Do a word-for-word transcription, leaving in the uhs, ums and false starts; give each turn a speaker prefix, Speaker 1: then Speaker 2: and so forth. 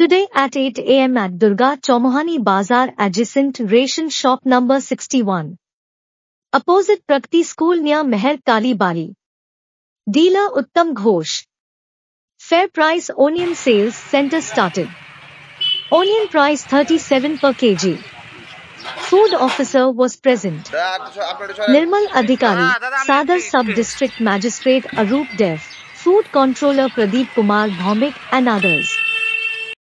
Speaker 1: Today at eight a m at Durga Chowmuhani Bazar adjacent ration shop number sixty-one. Opposite Pragati School near Meher Kali Bari. Dealer Uttam Ghosh. Fair price onion sales center started. Onion price thirty-seven per kilogram. Food officer was present. Nirmal Adhikari, Sadar Sub-District Magistrate Arup Dev, Food Controller Pradeep Kumar Bhowmik and others.